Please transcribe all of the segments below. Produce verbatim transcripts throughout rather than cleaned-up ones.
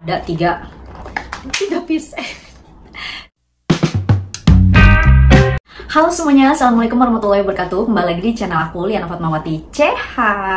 Ada tiga, tiga piece. Halo semuanya, assalamualaikum warahmatullahi wabarakatuh. Kembali lagi di channel aku, Liana Fatmawati C H.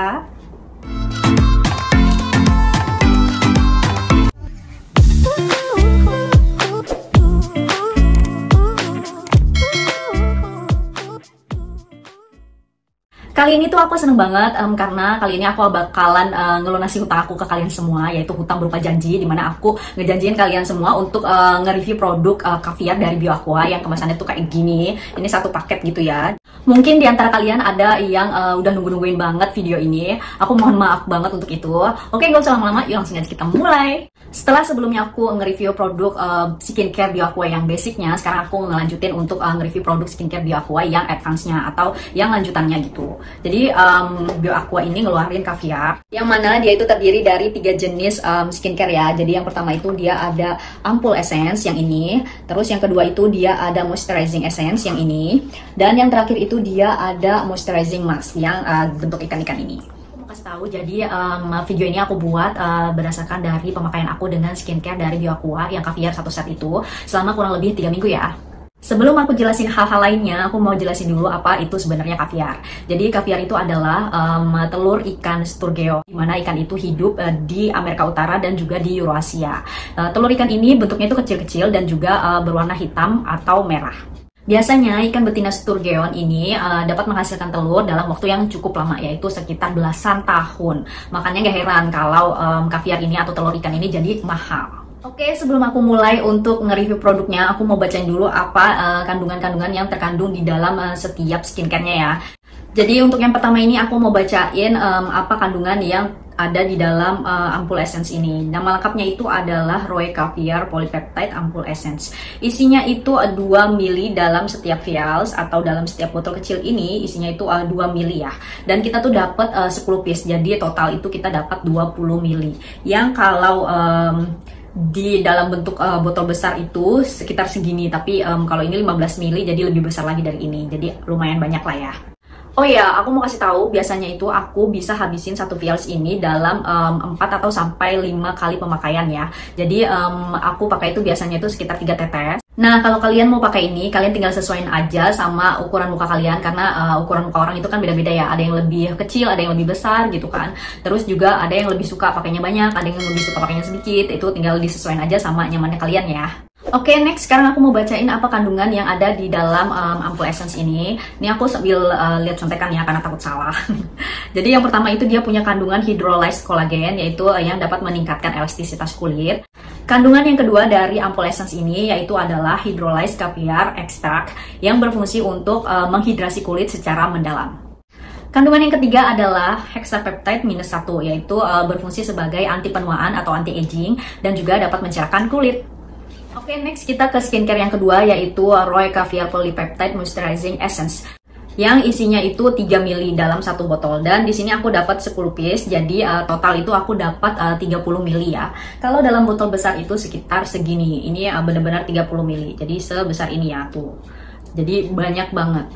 Kali ini tuh aku seneng banget um, karena kali ini aku bakalan uh, ngelunasi hutang aku ke kalian semua, yaitu hutang berupa janji, dimana aku ngejanjiin kalian semua untuk uh, nge-review produk uh, caviar dari BioAqua yang kemasannya tuh kayak gini. Ini satu paket gitu ya. Mungkin diantara kalian ada yang uh, udah nunggu-nungguin banget video ini. Aku mohon maaf banget untuk itu. Oke, gak usah lama-lama, yuk langsung aja kita mulai. Setelah sebelumnya aku nge-review produk uh, skincare BioAqua yang basicnya, sekarang aku ngelanjutin untuk uh, nge-review produk skincare BioAqua yang advance-nya atau yang lanjutannya gitu. Jadi um, BioAqua ini ngeluarin caviar yang mana dia itu terdiri dari tiga jenis um, skincare ya. Jadi yang pertama itu dia ada ampul essence yang ini, terus yang kedua itu dia ada moisturizing essence yang ini, dan yang terakhir itu dia ada moisturizing mask yang uh, bentuk ikan-ikan ini. Tahu, jadi um, video ini aku buat uh, berdasarkan dari pemakaian aku dengan skincare dari BioAqua yang caviar satu set itu selama kurang lebih tiga minggu ya. Sebelum aku jelasin hal-hal lainnya, aku mau jelasin dulu apa itu sebenarnya caviar. Jadi caviar itu adalah um, telur ikan sturgeon, di mana ikan itu hidup uh, di Amerika Utara dan juga di Eurasia. Uh, telur ikan ini bentuknya itu kecil-kecil dan juga uh, berwarna hitam atau merah. Biasanya ikan betina sturgeon ini uh, dapat menghasilkan telur dalam waktu yang cukup lama, yaitu sekitar belasan tahun. Makanya gak heran kalau um, caviar ini atau telur ikan ini jadi mahal. Oke, sebelum aku mulai untuk nge-review produknya, aku mau bacain dulu apa kandungan-kandungan uh, yang terkandung di dalam uh, setiap skincare-nya ya. Jadi untuk yang pertama ini aku mau bacain um, apa kandungan yang ada di dalam uh, ampul essence ini. Nama lengkapnya itu adalah Roe Caviar Polypeptide Ampul Essence. Isinya itu uh, dua mili dalam setiap vials atau dalam setiap botol kecil ini isinya itu uh, dua mili ya. Dan kita tuh dapat uh, sepuluh piece. Jadi total itu kita dapat dua puluh mili. Yang kalau um, di dalam bentuk uh, botol besar itu sekitar segini, tapi um, kalau ini lima belas mili jadi lebih besar lagi dari ini. Jadi lumayan banyak lah ya. Oh iya, aku mau kasih tahu, biasanya itu aku bisa habisin satu vials ini dalam um, empat atau sampai lima kali pemakaian ya. Jadi um, aku pakai itu biasanya itu sekitar tiga tetes. Nah, kalau kalian mau pakai ini, kalian tinggal sesuaiin aja sama ukuran muka kalian, karena uh, ukuran muka orang itu kan beda-beda ya. Ada yang lebih kecil, ada yang lebih besar gitu kan. Terus juga ada yang lebih suka pakainya banyak, ada yang lebih suka pakainya sedikit. Itu tinggal disesuaikan aja sama nyamannya kalian ya. Oke, okay, next sekarang aku mau bacain apa kandungan yang ada di dalam um, ampul essence ini. Ini aku sambil uh, lihat contekan ya karena takut salah. Jadi yang pertama itu dia punya kandungan hydrolyzed collagen, yaitu uh, yang dapat meningkatkan elastisitas kulit. Kandungan yang kedua dari ampul essence ini yaitu adalah hydrolyzed caviar extract yang berfungsi untuk uh, menghidrasi kulit secara mendalam. Kandungan yang ketiga adalah hexapeptide minus satu, yaitu uh, berfungsi sebagai anti penuaan atau anti aging dan juga dapat mencerahkan kulit. Oke, okay, next kita ke skincare yang kedua yaitu Roe Caviar Polypeptide Moisturizing Essence yang isinya itu tiga mili dalam satu botol, dan di sini aku dapat sepuluh piece. Jadi uh, total itu aku dapat uh, tiga puluh mili ya. Kalau dalam botol besar itu sekitar segini. Ini uh, benar-benar tiga puluh mili. Jadi sebesar ini ya tuh. Jadi banyak banget.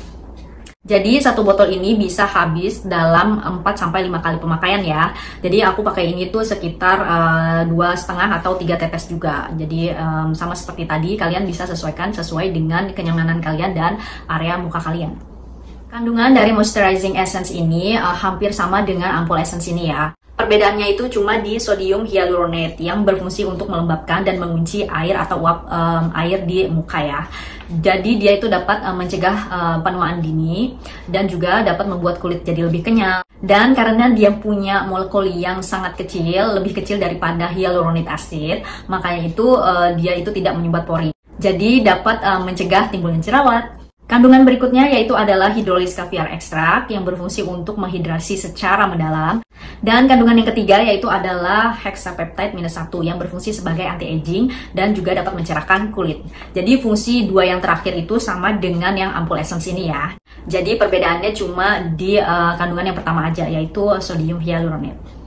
Jadi satu botol ini bisa habis dalam empat sampai lima kali pemakaian ya. Jadi aku pakai ini tuh sekitar dua setengah atau tiga tetes juga. Jadi um, sama seperti tadi, kalian bisa sesuaikan sesuai dengan kenyamanan kalian dan area muka kalian. Kandungan dari moisturizing essence ini uh, hampir sama dengan ampul essence ini ya. Perbedaannya itu cuma di sodium hyaluronate yang berfungsi untuk melembabkan dan mengunci air atau uap um, air di muka ya. Jadi dia itu dapat um, mencegah uh, penuaan dini dan juga dapat membuat kulit jadi lebih kenyal. Dan karena dia punya molekul yang sangat kecil, lebih kecil daripada hyaluronic acid, makanya itu uh, dia itu tidak menyumbat pori. Jadi dapat um, mencegah timbulnya jerawat. Kandungan berikutnya yaitu adalah hydrolyzed caviar extract yang berfungsi untuk menghidrasi secara mendalam. Dan kandungan yang ketiga yaitu adalah hexapeptide minus satu yang berfungsi sebagai anti-aging dan juga dapat mencerahkan kulit. Jadi fungsi dua yang terakhir itu sama dengan yang ampul essence ini ya. Jadi perbedaannya cuma di uh, kandungan yang pertama aja, yaitu sodium hyaluronate.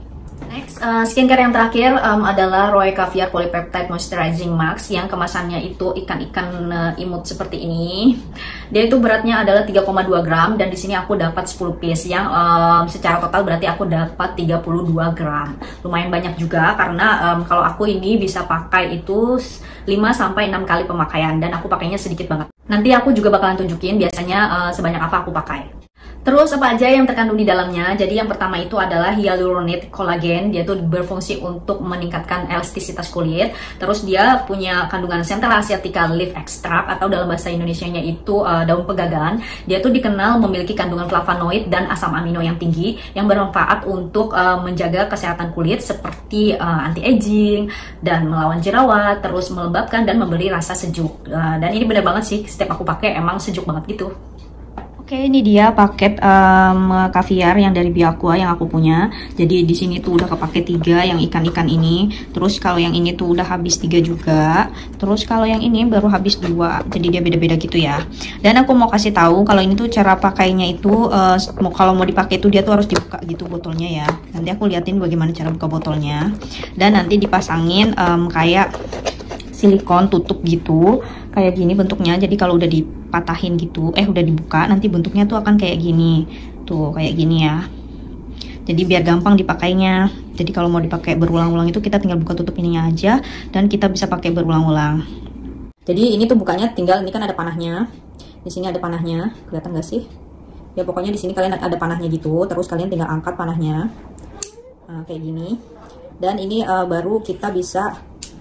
Next, uh, skincare yang terakhir um, adalah Roy Caviar Polypeptide Moisturizing Mask yang kemasannya itu ikan-ikan uh, imut seperti ini. Dia itu beratnya adalah tiga koma dua gram dan di sini aku dapat sepuluh piece yang um, secara total berarti aku dapat tiga puluh dua gram. Lumayan banyak juga karena um, kalau aku ini bisa pakai itu lima sampai enam kali pemakaian dan aku pakainya sedikit banget. Nanti aku juga bakalan tunjukin biasanya uh, sebanyak apa aku pakai. Terus apa aja yang terkandung di dalamnya? Jadi yang pertama itu adalah hyaluronate collagen. Dia tuh berfungsi untuk meningkatkan elastisitas kulit. Terus dia punya kandungan Centella asiatica leaf extract atau dalam bahasa Indonesianya itu uh, daun pegagan. Dia tuh dikenal memiliki kandungan flavonoid dan asam amino yang tinggi yang bermanfaat untuk uh, menjaga kesehatan kulit seperti uh, anti-aging dan melawan jerawat, terus melembabkan dan memberi rasa sejuk. Uh, dan ini bener banget sih, setiap aku pakai emang sejuk banget gitu. Oke, ini dia paket um, caviar yang dari Bioaqua yang aku punya. Jadi di sini tuh udah kepake tiga yang ikan-ikan ini. Terus kalau yang ini tuh udah habis tiga juga. Terus kalau yang ini baru habis dua. Jadi dia beda-beda gitu ya. Dan aku mau kasih tahu kalau ini tuh cara pakainya itu uh, mau kalau mau dipakai tuh dia tuh harus dibuka gitu botolnya ya. Nanti aku liatin bagaimana cara buka botolnya. Dan nanti dipasangin um, kayak silikon tutup gitu kayak gini bentuknya. Jadi kalau udah dipatahin gitu eh udah dibuka nanti bentuknya tuh akan kayak gini tuh, kayak gini ya. Jadi biar gampang dipakainya. Jadi kalau mau dipakai berulang-ulang itu kita tinggal buka tutup ininya aja dan kita bisa pakai berulang-ulang. Jadi ini tuh bukanya tinggal, ini kan ada panahnya, di sini ada panahnya, kelihatan gak sih ya? Pokoknya di sini kalian ada panahnya gitu. Terus kalian tinggal angkat panahnya, nah, kayak gini. Dan ini uh, baru kita bisa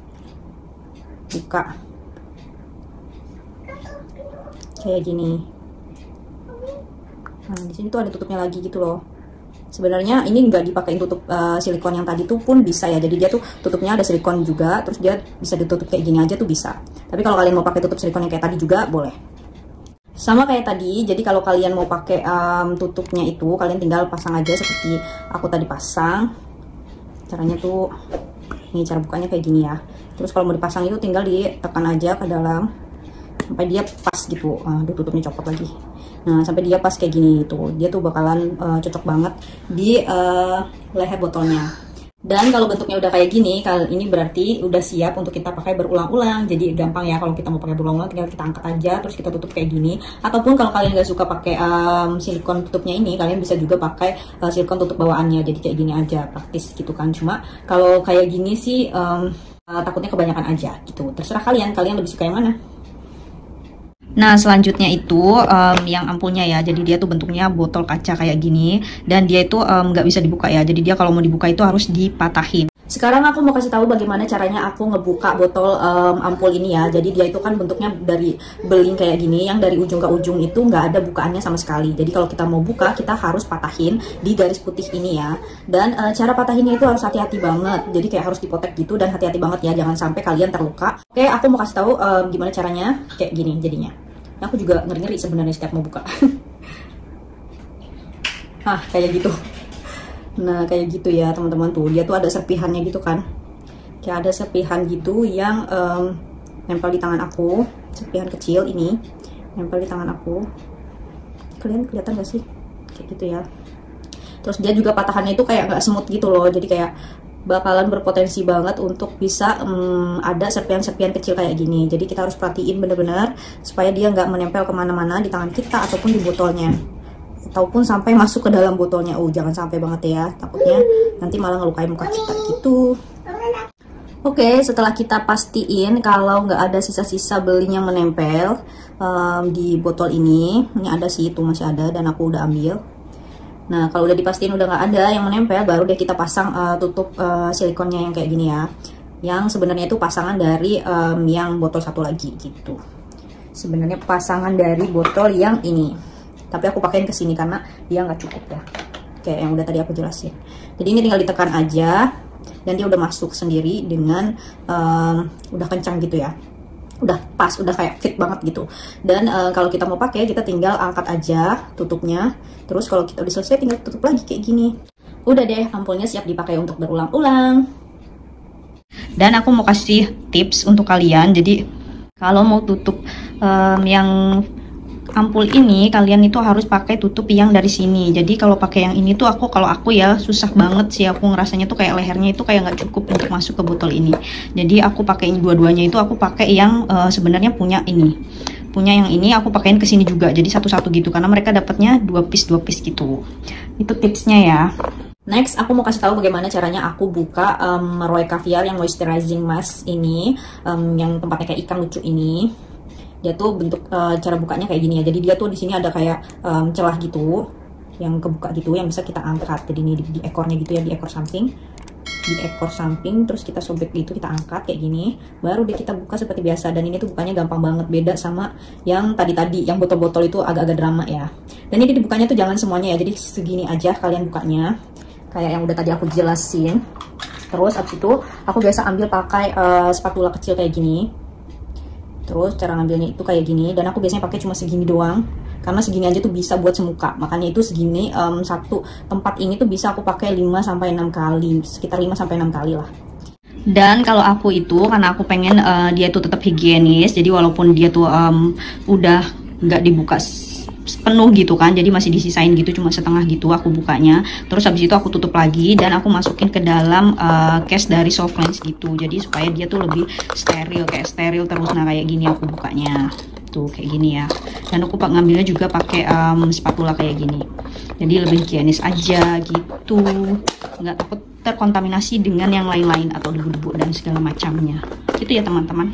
buka kayak gini. Nah di sini tuh ada tutupnya lagi gitu loh. Sebenarnya ini nggak dipakai tutup uh, silikon yang tadi tuh pun bisa ya. Jadi dia tuh tutupnya ada silikon juga, terus dia bisa ditutup kayak gini aja tuh bisa. Tapi kalau kalian mau pakai tutup silikon yang kayak tadi juga boleh. Sama kayak tadi. Jadi kalau kalian mau pakai um, tutupnya itu kalian tinggal pasang aja seperti aku tadi pasang. Caranya tuh ini, cara bukanya kayak gini ya. Terus kalau mau dipasang itu tinggal ditekan aja ke dalam sampai dia pas gitu. Ah, aduh, tutupnya copot lagi. Nah sampai dia pas kayak gini tuh, dia tuh bakalan uh, cocok banget di uh, leher botolnya. Dan kalau bentuknya udah kayak gini, kalau ini berarti udah siap untuk kita pakai berulang-ulang. Jadi gampang ya kalau kita mau pakai berulang-ulang, tinggal kita angkat aja terus kita tutup kayak gini. Ataupun kalau kalian nggak suka pakai um, silikon tutupnya ini, kalian bisa juga pakai uh, silikon tutup bawaannya. Jadi kayak gini aja, praktis gitu kan. Cuma kalau kayak gini sih um, uh, takutnya kebanyakan aja gitu. Terserah kalian, kalian lebih suka yang mana. Nah selanjutnya itu um, yang ampulnya ya. Jadi dia tuh bentuknya botol kaca kayak gini dan dia itu nggak um, bisa dibuka ya. Jadi dia kalau mau dibuka itu harus dipatahin. Sekarang aku mau kasih tahu bagaimana caranya aku ngebuka botol um, ampul ini ya. Jadi dia itu kan bentuknya dari beling kayak gini, yang dari ujung ke ujung itu nggak ada bukaannya sama sekali. Jadi kalau kita mau buka kita harus patahin di garis putih ini ya. Dan uh, cara patahinnya itu harus hati-hati banget. Jadi kayak harus dipotek gitu dan hati-hati banget ya, jangan sampai kalian terluka. Oke, aku mau kasih tahu um, gimana caranya kayak gini jadinya. Nah, aku juga ngeri-ngeri sebenarnya setiap mau buka. Hah, kayak gitu. Nah, kayak gitu ya teman-teman tuh. Dia tuh ada serpihannya gitu kan. Kayak ada serpihan gitu yang um, nempel di tangan aku. Serpihan kecil ini nempel di tangan aku. Kalian kelihatan gak sih? Kayak gitu ya. Terus dia juga patahannya itu kayak gak smooth gitu loh. Jadi kayak bakalan berpotensi banget untuk bisa um, ada serpihan-serpihan kecil kayak gini. Jadi kita harus perhatiin bener-bener supaya dia nggak menempel kemana-mana di tangan kita ataupun di botolnya, ataupun sampai masuk ke dalam botolnya. Oh jangan sampai banget ya, takutnya nanti malah ngelukai muka kita gitu. Oke, setelah kita pastiin kalau nggak ada sisa-sisa beling yang menempel um, di botol ini, ini ada sih, itu masih ada dan aku udah ambil. Nah, kalau udah dipastiin udah nggak ada yang menempel, baru deh kita pasang uh, tutup uh, silikonnya yang kayak gini ya. Yang sebenarnya itu pasangan dari um, yang botol satu lagi gitu. Sebenarnya pasangan dari botol yang ini. Tapi aku pakein ke sini karena dia nggak cukup ya. Kayak yang udah tadi aku jelasin. Jadi ini tinggal ditekan aja dan dia udah masuk sendiri dengan um, udah kencang gitu ya. Udah pas, udah kayak fit banget gitu. Dan uh, kalau kita mau pakai, kita tinggal angkat aja tutupnya. Terus kalau kita udah selesai, tinggal tutup lagi kayak gini. Udah deh, ampulnya siap dipakai untuk berulang-ulang. Dan aku mau kasih tips untuk kalian. Jadi kalau mau tutup um, yang ampul ini kalian itu harus pakai tutup yang dari sini. Jadi kalau pakai yang ini tuh aku kalau aku ya susah banget sih, aku ngerasanya tuh kayak lehernya itu kayak nggak cukup untuk masuk ke botol ini. Jadi aku pakai dua-duanya itu aku pakai yang uh, sebenarnya punya ini. Punya yang ini aku pakein ke sini juga. Jadi satu-satu gitu karena mereka dapatnya dua piece dua piece gitu. Itu tipsnya ya. Next, aku mau kasih tahu bagaimana caranya aku buka um, Roy Caviar yang moisturizing mask ini, um, yang tempatnya kayak ikan lucu ini. Dia tuh bentuk uh, cara bukanya kayak gini ya. Jadi dia tuh di sini ada kayak um, celah gitu, yang kebuka gitu, yang bisa kita angkat. Jadi ini di, di ekornya gitu ya, di ekor samping, di ekor samping, terus kita sobek gitu, kita angkat kayak gini. Baru deh kita buka seperti biasa. Dan ini tuh bukanya gampang banget, beda sama yang tadi-tadi, yang botol-botol itu agak-agak drama ya. Dan ini dibukanya tuh jangan semuanya ya. Jadi segini aja kalian bukanya, kayak yang udah tadi aku jelasin. Terus abis itu aku biasa ambil pakai uh, spatula kecil kayak gini. Terus cara ngambilnya itu kayak gini, dan aku biasanya pakai cuma segini doang karena segini aja tuh bisa buat semuka. Makanya itu segini, um, satu tempat ini tuh bisa aku pakai lima sampai enam kali, sekitar lima sampai enam kali lah. Dan kalau aku itu karena aku pengen uh, dia tuh tetap higienis, jadi walaupun dia tuh um, udah nggak dibuka penuh gitu kan, jadi masih disisain gitu, cuma setengah gitu aku bukanya. Terus habis itu aku tutup lagi dan aku masukin ke dalam uh, case dari Softlands gitu, jadi supaya dia tuh lebih steril, kayak steril terus. Nah kayak gini aku bukanya tuh kayak gini ya. Dan aku pak ngambilnya juga pakai um, spatula kayak gini, jadi lebih higienis aja gitu, nggak takut terkontaminasi dengan yang lain-lain atau debu-debu dan segala macamnya gitu ya teman-teman.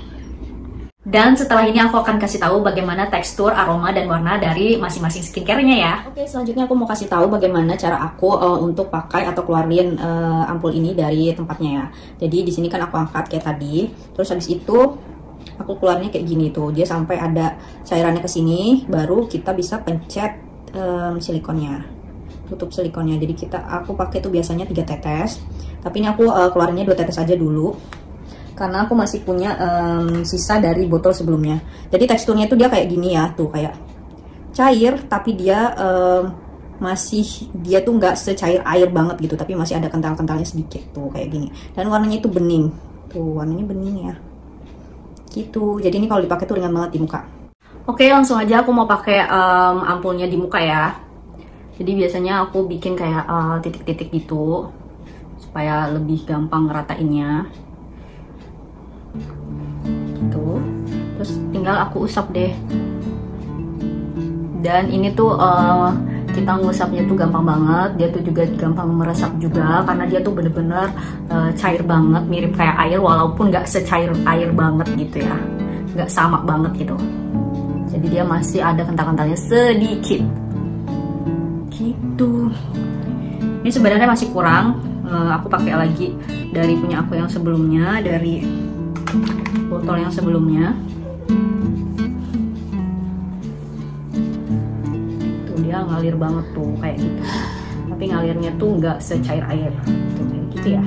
Dan setelah ini aku akan kasih tahu bagaimana tekstur, aroma, dan warna dari masing-masing skincare-nya ya. Oke, selanjutnya aku mau kasih tahu bagaimana cara aku uh, untuk pakai atau keluarin uh, ampul ini dari tempatnya ya. Jadi di sini kan aku angkat kayak tadi, terus habis itu aku keluarnya kayak gini tuh. Dia sampai ada cairannya ke sini, baru kita bisa pencet um, silikonnya, tutup silikonnya. Jadi kita aku pakai tuh biasanya tiga tetes, tapi ini aku uh, keluarinnya dua tetes aja dulu, karena aku masih punya um, sisa dari botol sebelumnya. Jadi teksturnya tuh dia kayak gini ya, tuh kayak cair, tapi dia um, masih, dia tuh nggak secair air banget gitu, tapi masih ada kental-kentalnya sedikit tuh kayak gini. Dan warnanya itu bening, tuh warnanya bening ya, gitu. Jadi ini kalau dipakai tuh ringan banget di muka. Oke, langsung aja aku mau pakai um, ampulnya di muka ya. Jadi biasanya aku bikin kayak titik-titik uh, gitu, supaya lebih gampang ngeratainnya. Gitu, terus tinggal aku usap deh. Dan ini tuh uh, kita ngusapnya tuh gampang banget, dia tuh juga gampang meresap juga karena dia tuh bener-bener uh, cair banget, mirip kayak air walaupun nggak secair air banget gitu ya, nggak sama banget gitu. Jadi dia masih ada kental-kentalnya sedikit gitu. Ini sebenarnya masih kurang, uh, aku pakai lagi dari punya aku yang sebelumnya, dari botol yang sebelumnya. Tuh dia ngalir banget tuh kayak gitu, tapi ngalirnya tuh nggak secair air tuh kayak gitu ya.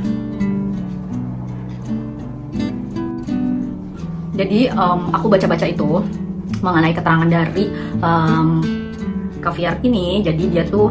Jadi um, aku baca-baca itu mengenai keterangan dari um, Caviar ini. Jadi dia tuh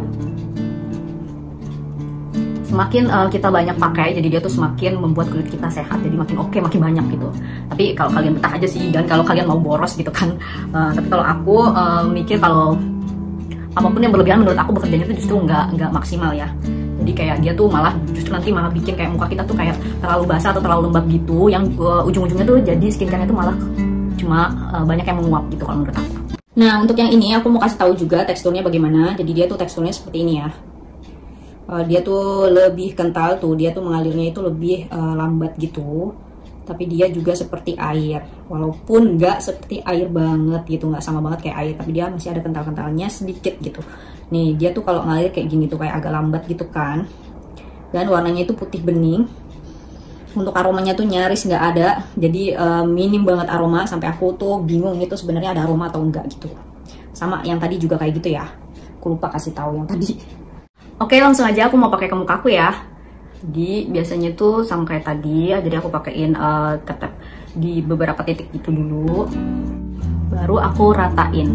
semakin uh, kita banyak pakai, jadi dia tuh semakin membuat kulit kita sehat, jadi makin oke, okay, makin banyak gitu. Tapi kalau kalian betah aja sih, dan kalau kalian mau boros gitu kan. Uh, tapi kalau aku uh, mikir kalau apapun yang berlebihan menurut aku bekerjanya tuh justru nggak nggak maksimal ya. Jadi kayak dia tuh malah justru nanti malah bikin kayak muka kita tuh kayak terlalu basah atau terlalu lembab gitu, yang uh, ujung-ujungnya tuh jadi skincare-nya tuh malah cuma uh, banyak yang menguap gitu kalau menurut aku. Nah untuk yang ini aku mau kasih tahu juga teksturnya bagaimana. Jadi dia tuh teksturnya seperti ini ya. Uh, dia tuh lebih kental tuh, dia tuh mengalirnya itu lebih uh, lambat gitu, tapi dia juga seperti air, walaupun nggak seperti air banget gitu, nggak sama banget kayak air, tapi dia masih ada kental-kentalnya sedikit gitu. Nih dia tuh kalau ngalir kayak gini tuh kayak agak lambat gitu kan, dan warnanya itu putih bening. Untuk aromanya tuh nyaris nggak ada, jadi uh, minim banget aroma, sampai aku tuh bingung itu sebenarnya ada aroma atau enggak gitu. Sama yang tadi juga kayak gitu ya, aku lupa kasih tahu yang tadi. Oke, langsung aja aku mau pakai ke mukaku ya. Jadi biasanya tuh sama kayak tadi, jadi aku pakein uh, tap-tap di beberapa titik itu dulu, baru aku ratain.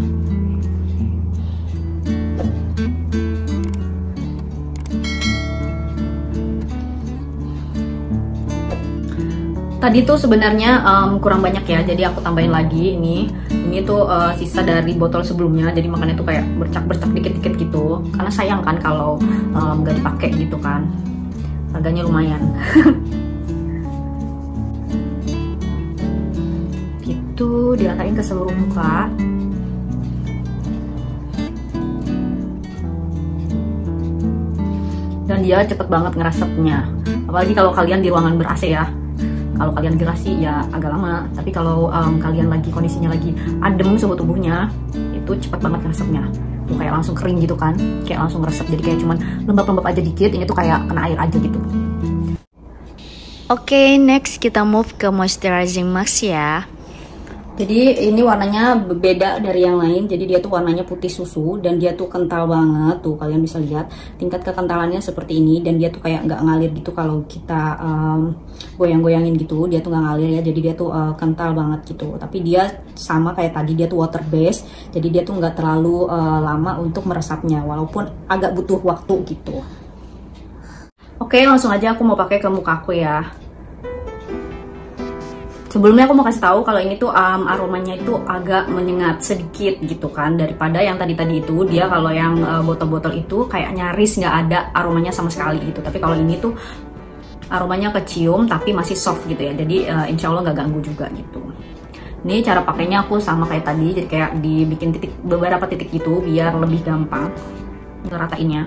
Tadi tuh sebenarnya um, kurang banyak ya, jadi aku tambahin lagi ini. Ini tuh uh, sisa dari botol sebelumnya, jadi makanya tuh kayak bercak-bercak dikit-dikit gitu. Karena sayang kan kalau um, gak dipakai gitu kan. Harganya lumayan. Gitu, diratain ke seluruh muka. Dan dia cepet banget ngeresepnya. Apalagi kalau kalian di ruangan ber-A C ya. Kalau kalian gelas sih ya agak lama, tapi kalau um, kalian lagi kondisinya lagi adem suhu tubuhnya, itu cepet banget ngeresepnya. Tuh kayak langsung kering gitu kan, kayak langsung ngeresep. Jadi kayak cuman lembab-lembab aja dikit, ini tuh kayak kena air aja gitu. Oke, okay, next kita move ke moisturizing mask ya. Jadi ini warnanya beda dari yang lain. Jadi dia tuh warnanya putih susu dan dia tuh kental banget. Tuh kalian bisa lihat tingkat kekentalannya seperti ini. Dan dia tuh kayak nggak ngalir gitu kalau kita um, goyang-goyangin gitu. Dia tuh nggak ngalir ya. Jadi dia tuh uh, kental banget gitu. Tapi dia sama kayak tadi, dia tuh water based. Jadi dia tuh nggak terlalu uh, lama untuk meresapnya. Walaupun agak butuh waktu gitu. Oke, langsung aja aku mau pakai ke muka aku ya. Sebelumnya aku mau kasih tahu kalau ini tuh um, aromanya itu agak menyengat sedikit gitu kan, daripada yang tadi-tadi itu. Dia kalau yang botol-botol uh, itu kayak nyaris nggak ada aromanya sama sekali gitu. Tapi kalau ini tuh aromanya kecium tapi masih soft gitu ya. Jadi uh, insya Allah nggak ganggu juga gitu. Ini cara pakainya aku sama kayak tadi, jadi kayak dibikin titik beberapa titik gitu biar lebih gampang ngeratainnya.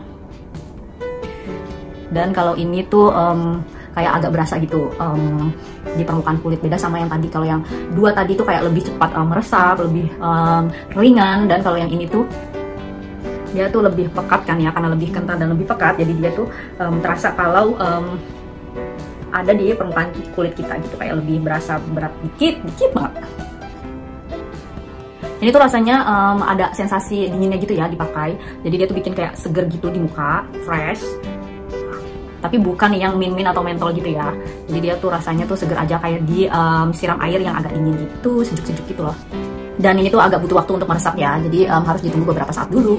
Dan kalau ini tuh um, kayak agak berasa gitu um, di permukaan kulit, beda sama yang tadi. Kalau yang dua tadi tuh kayak lebih cepat um, meresap, lebih um, ringan. Dan kalau yang ini tuh dia tuh lebih pekat kan ya, karena lebih kental dan lebih pekat. Jadi dia tuh um, terasa kalau um, ada di permukaan kulit kita gitu, kayak lebih berasa berat dikit, dikit banget. Ini tuh rasanya um, ada sensasi dinginnya gitu ya dipakai. Jadi dia tuh bikin kayak seger gitu di muka, fresh. Tapi bukan yang min-min atau mentol gitu ya. Jadi dia tuh rasanya tuh seger aja, kayak di um, siram air yang agak dingin gitu, sejuk-sejuk gitu loh. Dan ini tuh agak butuh waktu untuk meresap ya, jadi um, harus ditunggu beberapa saat dulu.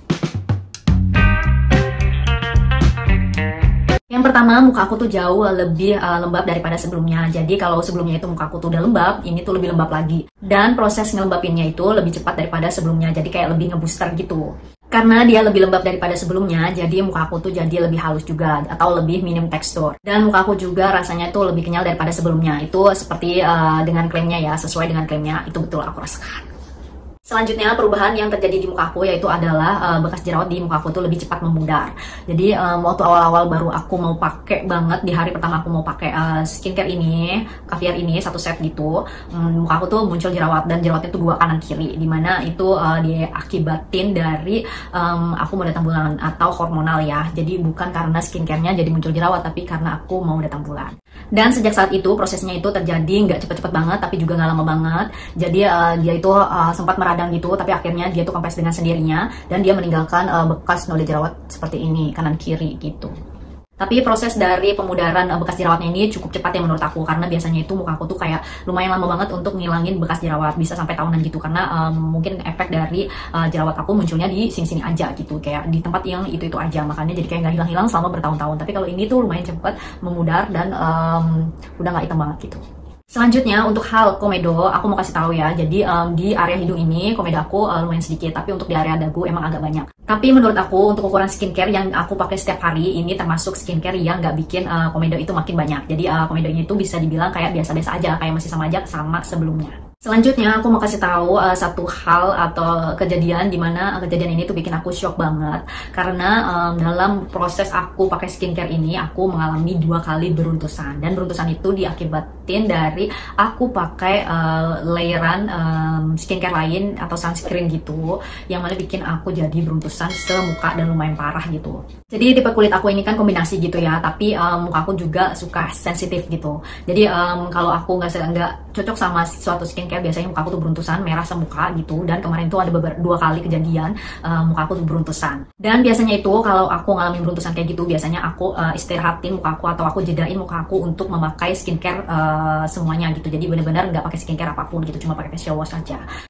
Yang pertama, muka aku tuh jauh lebih uh, lembab daripada sebelumnya. Jadi kalau sebelumnya itu muka aku tuh udah lembab, ini tuh lebih lembab lagi. Dan proses ngelembapinnya itu lebih cepat daripada sebelumnya, jadi kayak lebih ngebooster gitu. Karena dia lebih lembab daripada sebelumnya, jadi muka aku tuh jadi lebih halus juga, atau lebih minim tekstur. Dan muka aku juga rasanya tuh lebih kenyal daripada sebelumnya. Itu seperti uh, dengan klaimnya ya, sesuai dengan klaimnya, itu betul aku rasakan. Selanjutnya, perubahan yang terjadi di muka aku yaitu adalah uh, bekas jerawat di muka aku tuh lebih cepat memudar. Jadi um, waktu awal-awal baru aku mau pakai banget, di hari pertama aku mau pakai uh, skincare ini, Caviar ini satu set gitu, um, muka aku tuh muncul jerawat, dan jerawatnya tuh dua kanan kiri, dimana itu uh, diakibatin dari um, aku mau datang bulan atau hormonal ya. Jadi bukan karena skincare-nya jadi muncul jerawat, tapi karena aku mau datang bulan. Dan sejak saat itu prosesnya itu terjadi nggak cepet-cepet banget, tapi juga nggak lama banget. Jadi uh, dia itu uh, sempat meradang gitu, tapi akhirnya dia tuh kempes dengan sendirinya, dan dia meninggalkan uh, bekas noda jerawat seperti ini kanan kiri gitu. Tapi proses dari pemudaran uh, bekas jerawatnya ini cukup cepat ya menurut aku, karena biasanya itu muka aku tuh kayak lumayan lama banget untuk ngilangin bekas jerawat, bisa sampai tahunan gitu, karena um, mungkin efek dari uh, jerawat aku munculnya di sini-sini aja gitu, kayak di tempat yang itu-itu aja, makanya jadi kayak nggak hilang-hilang selama bertahun-tahun. Tapi kalau ini tuh lumayan cepat memudar dan um, udah nggak hitam banget gitu. Selanjutnya untuk hal komedo, aku mau kasih tahu ya. Jadi um, di area hidung ini komedo aku uh, lumayan sedikit, tapi untuk di area dagu emang agak banyak. Tapi menurut aku untuk ukuran skincare yang aku pakai setiap hari ini termasuk skincare yang nggak bikin uh, komedo itu makin banyak. Jadi uh, komedonya itu bisa dibilang kayak biasa-biasa aja, kayak masih sama aja sama sebelumnya. Selanjutnya aku mau kasih tahu uh, satu hal atau kejadian dimana uh, kejadian ini tuh bikin aku shock banget, karena um, dalam proses aku pakai skincare ini aku mengalami dua kali beruntusan, dan beruntusan itu diakibatin dari aku pakai uh, layeran um, skincare lain atau sunscreen gitu, yang mana bikin aku jadi beruntusan semuka dan lumayan parah gitu. Jadi tipe kulit aku ini kan kombinasi gitu ya, tapi um, muka aku juga suka sensitif gitu. Jadi um, kalau aku nggak nggak cocok sama suatu skincare, biasanya muka aku tuh beruntusan, merah semuka gitu. Dan kemarin tuh ada beberapa dua kali kejadian um, muka aku tuh beruntusan. Dan biasanya itu kalau aku ngalamin beruntusan kayak gitu, biasanya aku uh, istirahatin muka aku atau aku jedain muka aku untuk memakai skincare uh, semuanya gitu. Jadi benar-benar nggak pakai skincare apapun gitu, cuma pakai facial wash aja.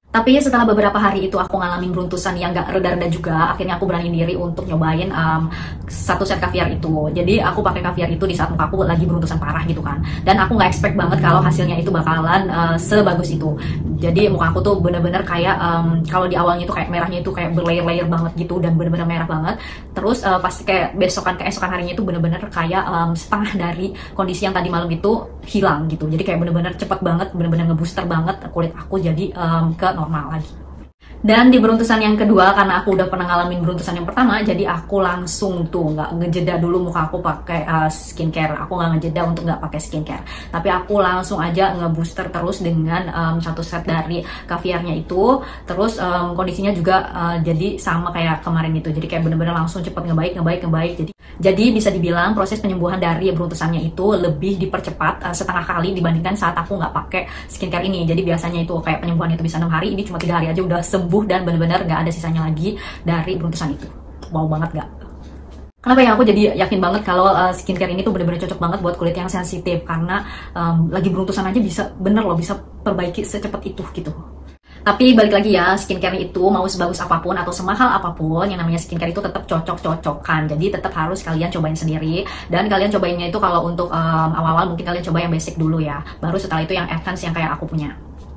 Tapi setelah beberapa hari itu aku ngalamin beruntusan yang gak reda-reda juga, akhirnya aku berani diri untuk nyobain um, satu set kaviar itu. Jadi aku pakai kaviar itu di saat muka aku lagi beruntusan parah gitu kan. Dan aku gak expect banget kalau hasilnya itu bakalan uh, sebagus itu. Jadi muka aku tuh bener-bener kayak um, kalau di awalnya itu kayak merahnya itu kayak berlayer-layer banget gitu dan bener-bener merah banget. Terus uh, pasti kayak besokan keesokan harinya itu bener-bener kayak um, setengah dari kondisi yang tadi malam itu hilang gitu. Jadi kayak bener-bener cepet banget, bener-bener ngebooster banget kulit aku jadi um, ke normal lagi. Dan di beruntusan yang kedua, karena aku udah pernah ngalamin beruntusan yang pertama, jadi aku langsung tuh nggak ngejeda dulu muka aku pakai uh, skincare. Aku nggak ngejeda untuk nggak pakai skincare, tapi aku langsung aja ngebooster terus dengan um, satu set dari kaviarnya itu. Terus um, kondisinya juga uh, jadi sama kayak kemarin itu, jadi kayak bener-bener langsung cepet ngebaik, ngebaik, ngebaik. Jadi jadi bisa dibilang proses penyembuhan dari beruntusannya itu lebih dipercepat uh, setengah kali dibandingkan saat aku nggak pakai skincare ini. Jadi biasanya itu kayak penyembuhan itu bisa enam hari, ini cuma tiga hari aja udah sembuh dan benar-benar nggak ada sisanya lagi dari beruntusan itu. Wow banget nggak? Kenapa ya aku jadi yakin banget kalau uh, skincare ini tuh benar-benar cocok banget buat kulit yang sensitif, karena um, lagi beruntusan aja bisa bener loh, bisa perbaiki secepat itu gitu. Tapi balik lagi ya, skincare itu mau sebagus apapun atau semahal apapun, yang namanya skincare itu tetap cocok-cocokan. Jadi tetap harus kalian cobain sendiri. Dan kalian cobainnya itu kalau untuk um, awal-awal mungkin kalian coba yang basic dulu ya. Baru setelah itu yang advance yang kayak aku punya.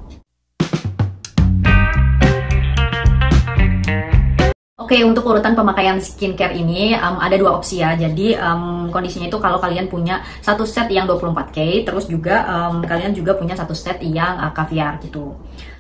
Oke, untuk urutan pemakaian skincare ini um, ada dua opsi ya. Jadi um, kondisinya itu kalau kalian punya satu set yang dua puluh empat K, terus juga um, kalian juga punya satu set yang uh, kaviar gitu.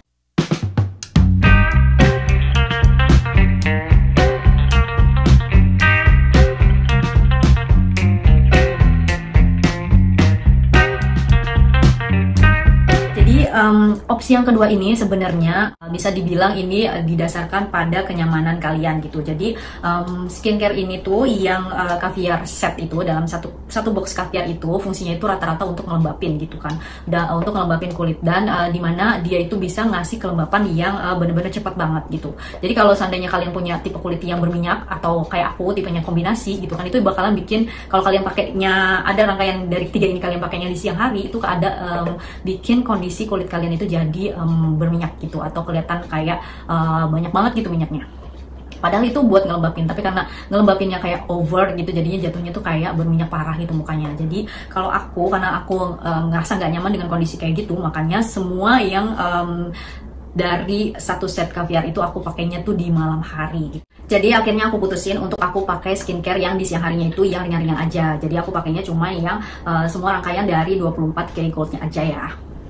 Um, opsi yang kedua ini sebenarnya uh, bisa dibilang ini uh, didasarkan pada kenyamanan kalian gitu. Jadi um, skincare ini tuh yang uh, kaviar set itu, dalam satu satu box kaviar itu fungsinya itu rata-rata untuk ngelembapin gitu kan, dan uh, untuk ngelembapin kulit, dan uh, dimana dia itu bisa ngasih kelembapan yang uh, bener-bener cepat banget gitu. Jadi kalau seandainya kalian punya tipe kulit yang berminyak atau kayak aku tipenya kombinasi gitu kan, itu bakalan bikin kalau kalian pakainya ada rangkaian dari tiga ini, kalian pakainya di siang hari itu ada um, bikin kondisi kulit kalian itu jadi um, berminyak gitu, atau kelihatan kayak uh, banyak banget gitu minyaknya. Padahal itu buat ngelembapin, tapi karena ngelembapinnya kayak over gitu, jadinya jatuhnya tuh kayak berminyak parah gitu mukanya. Jadi kalau aku, karena aku um, ngerasa nggak nyaman dengan kondisi kayak gitu, makanya semua yang um, dari satu set kaviar itu aku pakainya tuh di malam hari gitu. Jadi akhirnya aku putusin untuk aku pakai skincare yang di siang harinya itu yang ringan-ringan aja. Jadi aku pakainya cuma yang uh, semua rangkaian dari dua puluh empat K goldnya aja ya.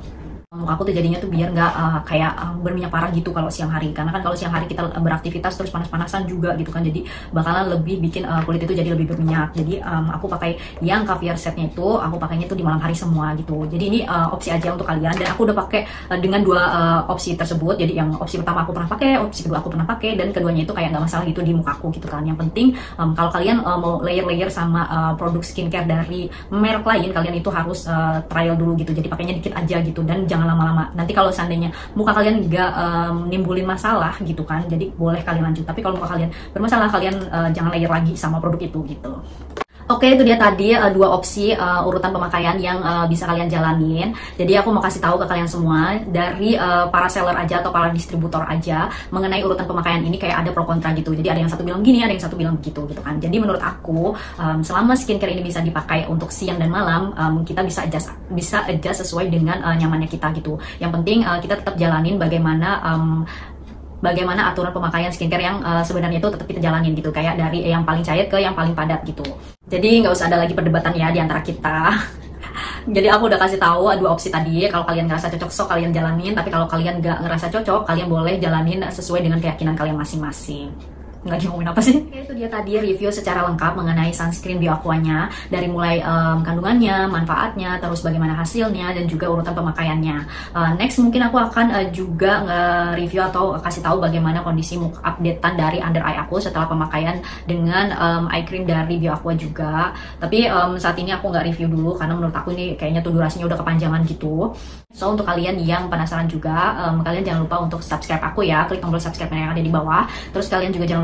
Muka aku tuh jadinya tuh biar nggak uh, kayak uh, berminyak parah gitu kalau siang hari, karena kan kalau siang hari kita beraktivitas terus panas-panasan juga gitu kan, jadi bakalan lebih bikin uh, kulit itu jadi lebih berminyak. Jadi um, aku pakai yang kaviar setnya itu, aku pakainya tuh di malam hari semua gitu. Jadi ini uh, opsi aja untuk kalian, dan aku udah pakai uh, dengan dua uh, opsi tersebut. Jadi yang opsi pertama aku pernah pakai, opsi kedua aku pernah pakai, dan keduanya itu kayak nggak masalah gitu di muka aku gitu kan. Yang penting um, kalau kalian uh, mau layer-layer sama uh, produk skincare dari merek lain, kalian itu harus uh, trial dulu gitu. Jadi pakainya dikit aja gitu, dan jangan lama-lama. Nanti kalau seandainya muka kalian nggak um, nimbulin masalah gitu kan, jadi boleh kalian lanjut. Tapi kalau muka kalian bermasalah, kalian uh, jangan layer lagi sama produk itu gitu. Oke, itu dia tadi uh, dua opsi uh, urutan pemakaian yang uh, bisa kalian jalanin. Jadi aku mau kasih tahu ke kalian semua dari uh, para seller aja atau para distributor aja mengenai urutan pemakaian ini kayak ada pro kontra gitu. Jadi ada yang satu bilang gini, ada yang satu bilang begitu gitu kan. Jadi menurut aku um, selama skincare ini bisa dipakai untuk siang dan malam, um, kita bisa adjust bisa adjust sesuai dengan uh, nyamannya kita gitu. Yang penting uh, kita tetap jalanin bagaimana um, bagaimana aturan pemakaian skincare yang uh, sebenarnya itu tetap kita jalanin gitu, kayak dari yang paling cair ke yang paling padat gitu. Jadi nggak usah ada lagi perdebatan ya di antara kita. Jadi aku udah kasih tahu dua opsi tadi. Kalau kalian ngerasa cocok, sok kalian jalanin. Tapi kalau kalian nggak ngerasa cocok, kalian boleh jalanin sesuai dengan keyakinan kalian masing-masing. Nggak ngomongin apa sih? Oke, itu dia tadi review secara lengkap mengenai sunscreen BioAquanya, dari mulai um, kandungannya, manfaatnya, terus bagaimana hasilnya, dan juga urutan pemakaiannya. Uh, next mungkin aku akan uh, juga nge-review atau kasih tahu bagaimana kondisi muka updatean dari under eye aku setelah pemakaian dengan um, eye cream dari BioAqua juga. Tapi um, saat ini aku nggak review dulu karena menurut aku ini kayaknya tuh durasinya udah kepanjangan gitu. So untuk kalian yang penasaran juga, um, kalian jangan lupa untuk subscribe aku ya, klik tombol subscribe yang ada di bawah. Terus kalian juga jangan lupa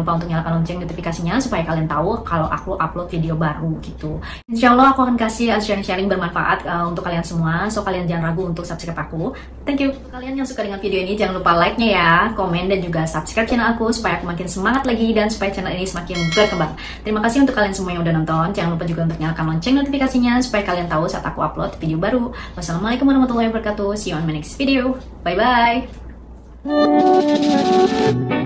lupa untuk nyalakan lonceng notifikasinya supaya kalian tahu kalau aku upload video baru gitu. Insya Allah aku akan kasih sharing-sharing bermanfaat uh, untuk kalian semua, so kalian jangan ragu untuk subscribe aku. Thank you. Untuk kalian yang suka dengan video ini, jangan lupa like-nya ya, komen, dan juga subscribe channel aku supaya aku makin semangat lagi dan supaya channel ini semakin berkembang. Terima kasih untuk kalian semua yang udah nonton. Jangan lupa juga untuk nyalakan lonceng notifikasinya supaya kalian tahu saat aku upload video baru. Wassalamualaikum warahmatullahi wabarakatuh. See you on my next video. Bye bye.